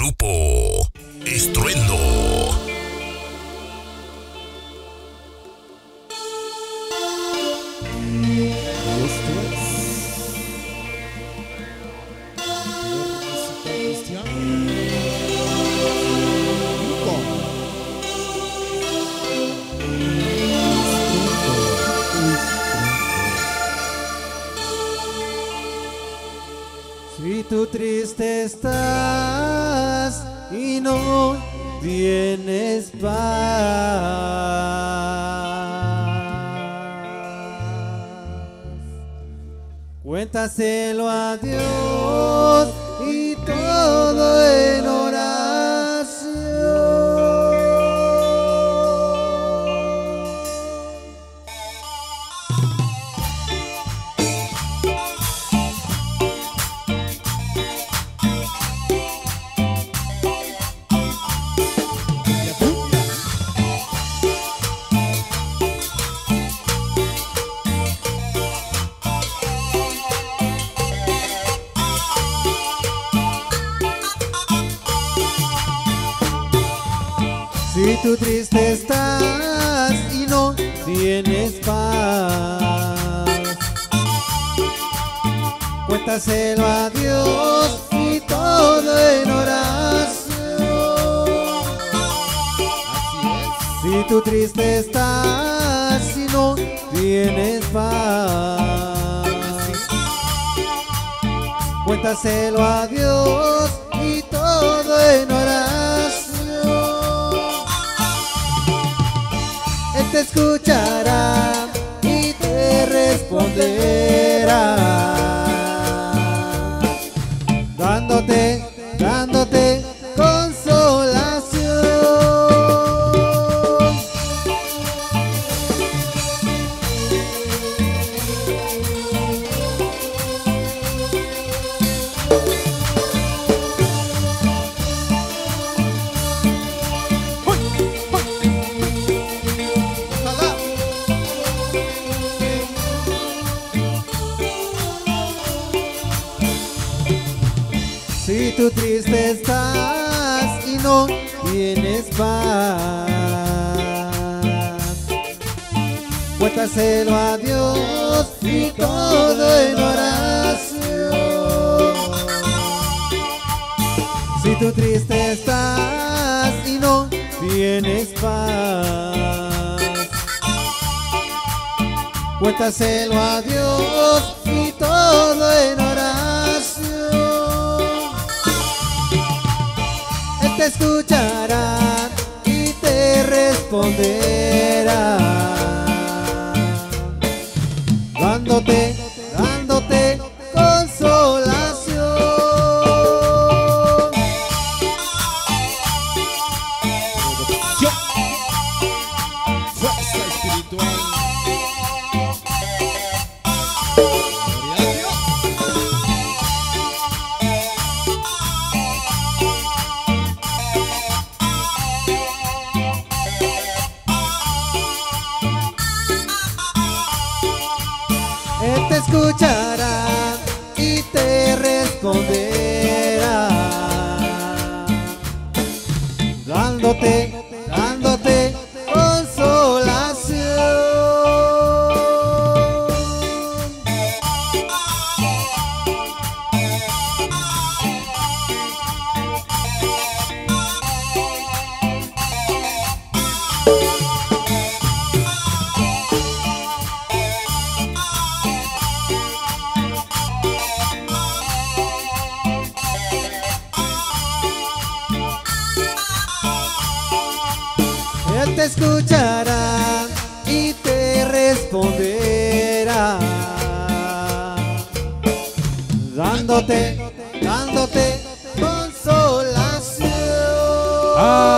Grupo Estruendo. Si tú triste estás y no tienes paz, cuéntaselo a Dios y todo en oración. Si tú triste estás y no tienes paz, cuéntaselo a Dios y todo en oración. Si tú triste estás y no tienes paz, cuéntaselo a Dios y todo en oración. Él te escuchará y te responderá, dándote consolación. Si tú triste estás y no tienes paz, cuéntaselo a Dios y todo en oración. Si tú triste estás y no tienes paz, cuéntaselo a Dios y todo en oración. Él te escuchará y te responderá, dándote consolación. Fuerza espiritual. Él te escuchará y te responderá, dándote consolación. Él te escuchará y te responderá, dándote consolación.